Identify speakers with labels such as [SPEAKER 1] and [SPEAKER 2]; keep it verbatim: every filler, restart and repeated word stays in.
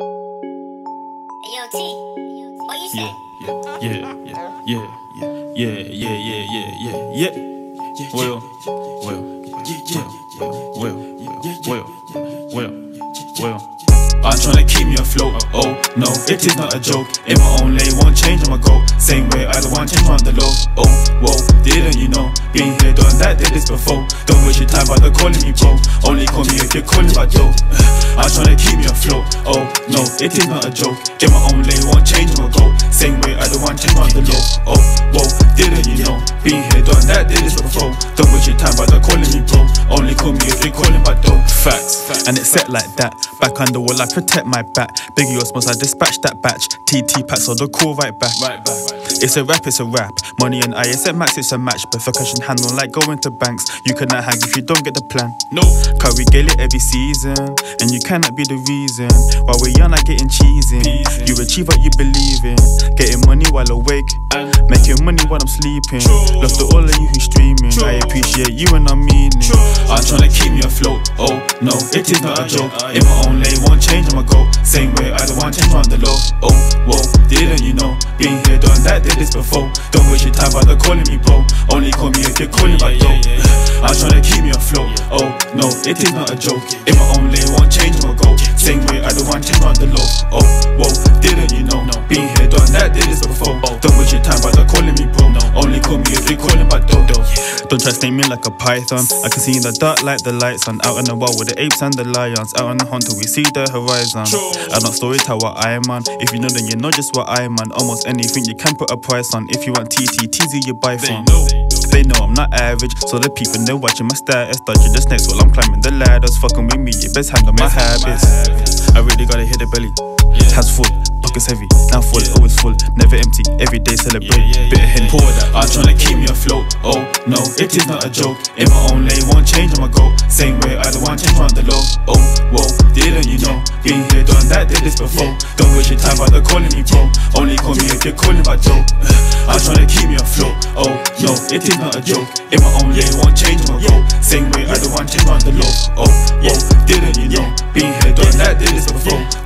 [SPEAKER 1] Yo, T, what you say?
[SPEAKER 2] Yeah, yeah, yeah, yeah, yeah, yeah, yeah, yeah, yeah, yeah, yeah. Well, well, well, well, well, well, well. I'm tryna keep me afloat, oh no, it is not a joke. In my own lane, won't change, I'ma go same way, I don't want change round the low. Oh, whoa, didn't you know? Been here, done that, did this before. Don't waste your time by the calling me bro. Only call me if you're calling about dough. I'm tryna keep me afloat, oh no, it is not a joke. In my own lane, won't change, I'ma go same way, I don't want change round the low. Oh, whoa, didn't you know? Been here, done that, did this before. Don't waste your time by the calling me bro. Only call me if you're calling about dough. Facts, and it's set like that. Back on the wall, I protect my back. Biggie Osmos, I dispatch that batch. T T packs on the call right back. Right back. It's a rap, it's a rap. Money and I, it's a max, it's a match. But for cash in hand, on like going to banks. You cannot hang if you don't get the plan. No, cause we get it every season, and you cannot be the reason why we're young, like getting cheesy. You achieve what you believe in, getting money while awake, making money while I'm sleeping. Love to all of you who's streaming. I appreciate you and I'm meaning. I'm trying to keep me afloat. Oh no, it is not a joke. In my own lane, won't change, I'ma go same way, I don't want change round the low. Oh, whoa, didn't you know? Been here, done that, did this before. Don't waste your time by the calling me bro. Only call me if you're calling my dough. I'm trying to keep me afloat. Oh no, it is not a joke. In my own lane, won't change, I'ma go same way, I don't want change round the low. Oh, whoa, didn't you know? Been here, done that, did this before. Don't waste your time by the calling me bro. Only call me if you're calling my dough. Don't try to snake me like a python. I can see in the dark like the lights on. Out in the wild with the apes and the lions. Out on the hunt till we see the horizon. I'm not storyteller what I'm on. If you know then you know just what I'm on. Almost anything you can put a price on. If you want T T, T Z you buy from. They know I'm not average, so the people know watching my status. Dodging the snakes while I'm climbing the ladders. Fucking with me, you best handle my habits. I really gotta hit the belly. Hands full, pockets heavy, now full, always full, never empty. Every day celebrate, bit of hen. I'm tryna keep me afloat. Oh no, it is not a joke. In my own lane, won't change, I'ma go same way, I don't want change round the low. Oh, whoa, didn't you know? Been here, done that, did this before. Don't waste your time by the calling me bro. Only call me if you're calling about dough. I'm tryna keep me afloat. Oh no, it is not a joke. In my own lane, won't change, I'ma go same way, I don't want change round the low. Oh, whoa, didn't you know? Been here, done that, did this before.